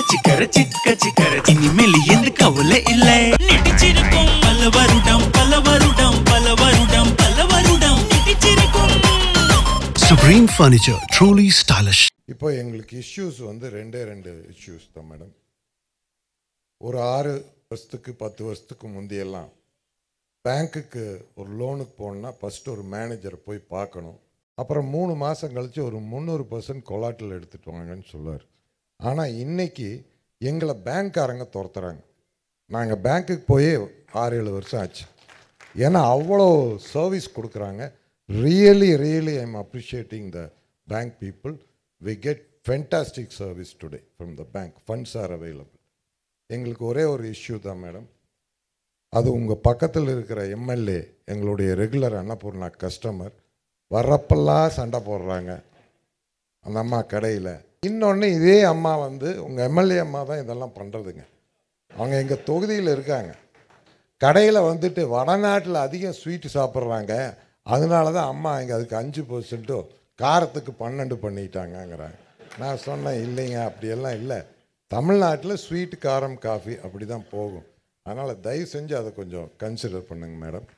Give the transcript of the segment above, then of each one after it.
சிக்கர சிக்க சிக்கர இனிமேல் எந்த கவலை இல்லை நிடிச்சிருக்கும் பல வருடம் பல வருடம் பல வருடம் பல வருடம் நிடிச்சிருக்கும் Supreme Furniture, truly stylish. இப்போ எங்களுக்கு இஷ்யூஸ் வந்து ரெண்டு இஷ்யூஸ் தான் மேடம். ஒரு 6 வருஷத்துக்கு 10 வருஷத்துக்கு முந்தையெல்லாம் பேங்க்குக்கு ஒரு லோனுக்கு போகணுன்னா ஃபஸ்ட்டு ஒரு மேனேஜரை போய் பார்க்கணும். அப்புறம் 3 மாதம் கழித்து ஒரு 300% கொலாட்டில் எடுத்துகிட்டு வாங்கன்னு சொல்லுவார். ஆனால் இன்றைக்கி எங்களை பேங்க்காரங்க துரத்துறாங்க. நாங்கள் பேங்க்குக்கு போய் 6-7 வருஷம் ஆச்சு. ஏன்னா அவ்வளோ சர்வீஸ் கொடுக்குறாங்க. Really I'm appreciating the bank people. We get fantastic service today from the bank. Funds are available. எங்களுக்கு ஒரே ஒரு இஷ்யூ தான் மேடம். அது உங்கள் பக்கத்தில் இருக்கிற எம்எல்ஏ எங்களுடைய ரெகுலர் அன்னபூர்ணா கஸ்டமர். வர்றப்பெல்லாம் சண்டை போடுறாங்க அந்த அம்மா கடையில். இன்னொன்று இதே அம்மா வந்து உங்கள் எம்எல்ஏ அம்மா தான் இதெல்லாம் பண்ணுறதுங்க. அவங்க எங்கள் தொகுதியில் இருக்காங்க. கடையில் வந்துட்டு வடநாட்டில் அதிகம் ஸ்வீட்டு சாப்பிட்றாங்க. அதனால தான் அம்மா இங்கே அதுக்கு 5% காரத்துக்கு 12 பண்ணிட்டாங்கங்கிறாங்க. நான் சொன்னேன் இல்லைங்க அப்படியெல்லாம் இல்லை. தமிழ்நாட்டில் ஸ்வீட் காரம் காஃபி அப்படி தான் போகும். அதனால் தயவு செஞ்சு அதை கொஞ்சம் கன்சிடர் பண்ணுங்க மேடம்.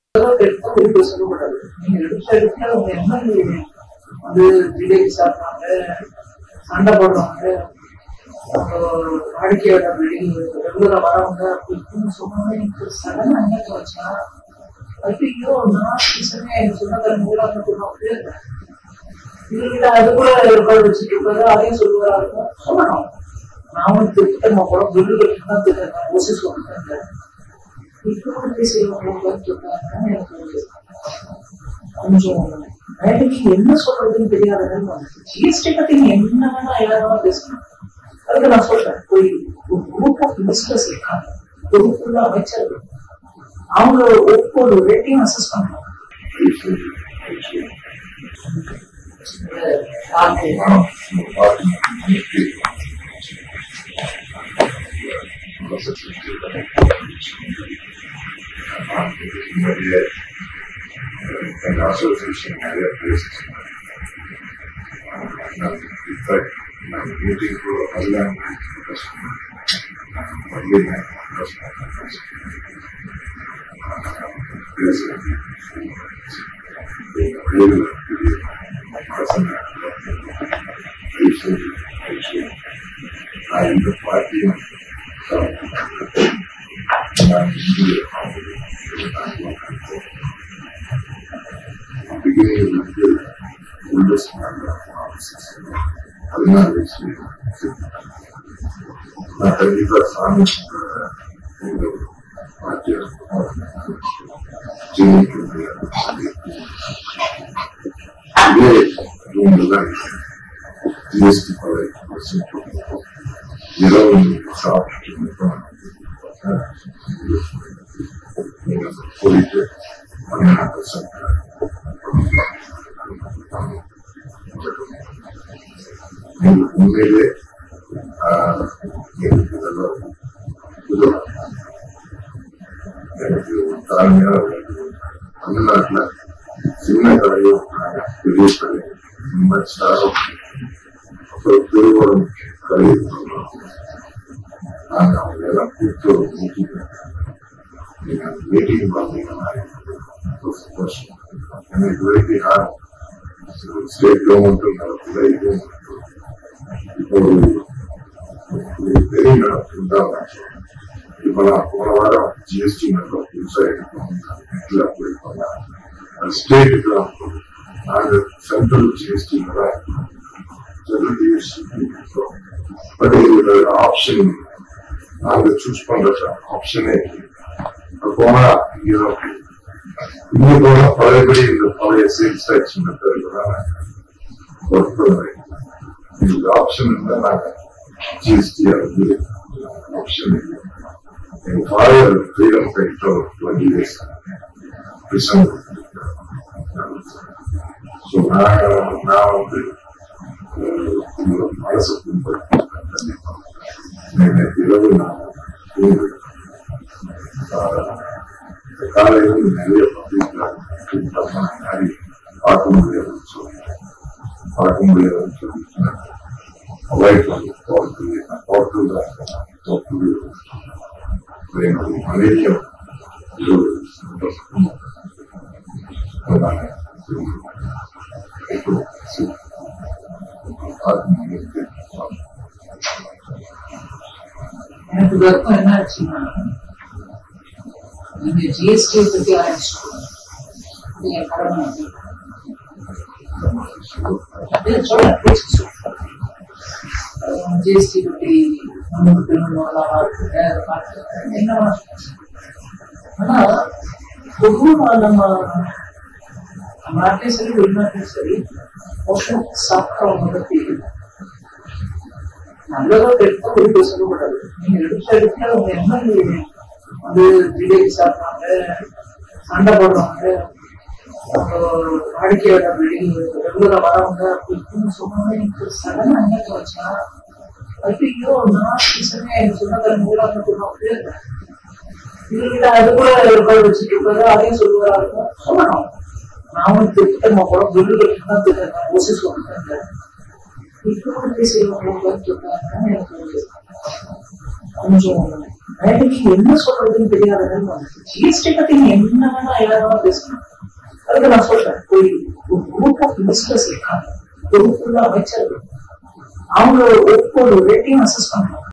சண்டை போடுறாங்க வாடிக்கையாளர்கள் ரெகுலரா வரவங்க அப்படின்னு சொன்னாங்க. எனக்கு சடனா என்ன தோணுச்சா, ஐயோ நான் எனக்கு சொந்தக்காரங்க கூட சொன்னாங்க இல்ல அது கூட ரெக்கார்டு வச்சுட்டு இருப்பாரு. அதையும் சொல்லுவாரா இருக்கும் சொல்லணும். நான் வந்து திட்டமா கூட பில்லு கட்டுதான் திட்டம் ஓசி சொல்லிட்டேன். இப்போ பேசுறவங்க எனக்கு கொஞ்சம் வேலைக்கு என்ன சொல்றதுன்னு தெரியாததுன்னு வந்துச்சு. ஜிஎஸ்டி பத்தி என்ன வேணா எல்லாரும் பேசணும். அதுக்கு நான் சொல்றேன், ஒரு குரூப் ஆஃப் மினிஸ்டர்ஸ் இருக்காங்க, பொறுப்புள்ள அமைச்சர்கள், அவங்க ஒவ்வொரு ரேட்டையும் அசஸ் பண்ணணும். And association நிறைய places. Meeting for Allah the party beginning of the oldest member of our system. Not only the son of the party of Jimmy to the today, doing the life, GST for 8%. Shop in the front. Fully 100%. உண்மையிலே எனக்கு தாழ்மையாக தமிழ்நாட்டில் சின்ன கடையும் பெரிய கடை சாரம் அப்புறம் திருவோணம் கடை நாங்கள் அவங்க எல்லாம் கூப்பிட்டு ஒரு மீட்டிங் நீங்கள் அந்த மீட்டிங் பார்த்தீங்கன்னா எனக்கு வரைக்கும் யாரும் ஸ்டேட் கவர்மெண்ட்டும் நடத்துல இதுவும் இப்போ ஒரு பெரிய நடப்புதான். இப்பெல்லாம் போன வாரம் ஜிஎஸ்டி நம்பர் புதுசாக நெட்டில் அப்ளை பண்ணாங்க. அது ஸ்டேட்டுக்கு தான் நாங்கள் சென்ட்ரல் ஜிஎஸ்டியில் தான் ஜெனரல் ஜிஎஸ்டி பட் இதோட ஆப்ஷன் நாங்கள் சூஸ் பண்ற ஆப்ஷனே போனா இங்கே போனா பழையபடி இந்த பழைய சேல்ஸ் டாக்ஸ் மெத்தட்லாம் ஒர்க் பண்ணுறேன். இந்த ஆப்ஷன் இருந்தால் நாங்கள் ஜிஎஸ்டி வந்து ஆப்ஷன் இல்லை. எங்கள் father freedom fighter 20 years December. So நான் வந்து மனசு இரவு நான் காலையில் நிறைய பார்க்க முடியாதுன்னு சொல்லி அவாய்ட் பண்ணி போகிறது மலேரியா எனக்கு வருத்தம் என்ன ஆச்சுன்னா, நீங்க ஜிஎஸ்டி பத்தி ஆரம்பிச்சுக்கோங்க, என் கடமை ஜிஎஸ்டி பத்தி நமக்கு நல்லா இருக்கு என்ன. ஆனா பொதுவாக நம்ம நாட்டிலையும் சரி வெளிநாட்டிலும் சரி சாப்பிட்றவங்க பத்தி நல்லதா எடுத்தா ஒரு சொல்லக்கூடாது. நீங்க எடுத்து அவங்க என்ன வந்து ஜிலேபி சாப்பிட்றாங்க, சண்டை போடுறாங்க, அவங்க வாடிக்கையாளர் ரெகுலரா வரவங்க அப்படின்னு சொன்னாங்க. எனக்கு சடனா என்ன வச்சா, ஐயோ நான் எனக்கு சொந்தக்காரங்க கூட அந்த பொண்ணு இல்ல அது கூட ரெக்கார்டு வச்சுட்டு இருப்பாரு, அதையும் சொல்லுவாரா இருக்கும் சொல்லணும். நான் வந்து திட்டமா கூட சொல்லு தான் திட்டம் ஓசி சொல்லிட்டேன். இப்படி செய்வாங்க எனக்கு கொஞ்சம் வேலைக்கு என்ன சொல்றதுன்னு தெரியாத. ஜிஎஸ்டி பத்தி என்ன வேணா எல்லாரும் பேசணும். அதுக்கு நான் சொல்றேன், ஒரு குரூப் ஆஃப் மினிஸ்டர்ஸ் இருக்காங்க, பொறுப்புள்ள அமைச்சர்கள், அவங்க ஒவ்வொரு ரேட்டையும் அசஸ் பண்ணணும்.